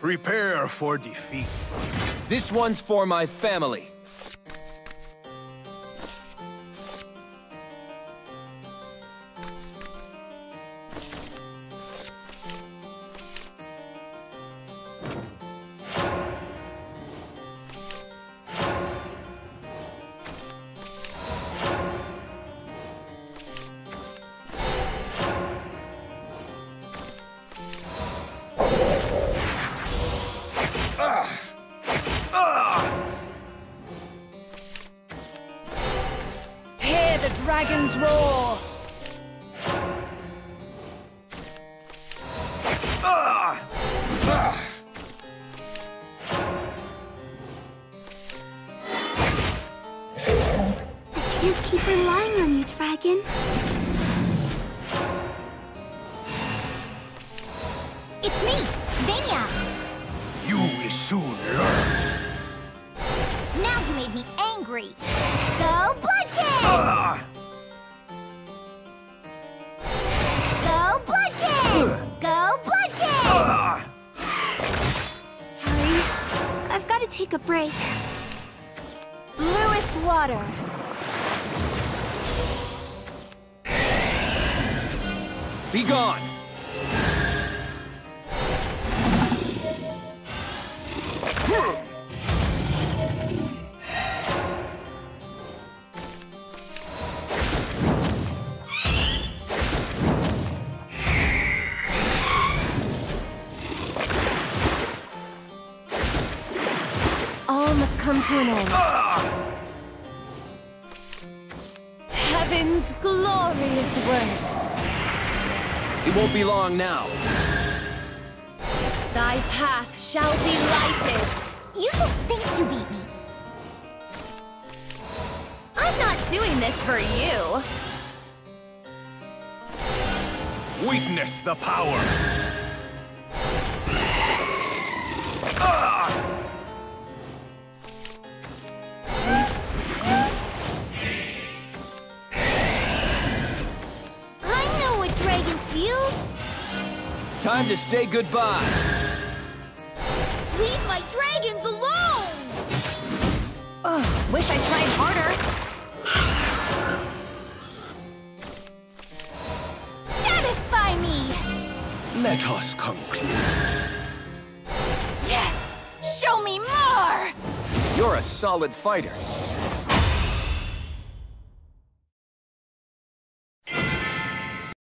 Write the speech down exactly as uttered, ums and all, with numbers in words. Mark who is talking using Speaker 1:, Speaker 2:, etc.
Speaker 1: Prepare for defeat.
Speaker 2: This one's for my family.
Speaker 3: Hear the dragons roar!
Speaker 4: I can't keep relying on you, dragon. It's me, Vania!
Speaker 1: You will soon learn.
Speaker 4: Now you made me angry. Go Bloodcraft!
Speaker 1: Ah!
Speaker 4: Go Bloodcraft! Go Bloodcraft!
Speaker 1: Ah!
Speaker 4: Sorry, I've got to take a break.
Speaker 3: Bluest water.
Speaker 2: Be gone!
Speaker 3: All must come to an end. Heaven's glorious works.
Speaker 2: It won't be long now.
Speaker 3: Thy path shall be lighted.
Speaker 4: You just think you beat me.
Speaker 3: I'm not doing this for you.
Speaker 1: Weakness the power. Ah!
Speaker 4: I know what dragons feel.
Speaker 2: Time to say goodbye.
Speaker 4: Leave my dragons alone!
Speaker 3: Ugh, wish I tried harder.
Speaker 4: Satisfy me!
Speaker 1: Let us conclude.
Speaker 4: Yes! Show me more!
Speaker 2: You're a solid fighter.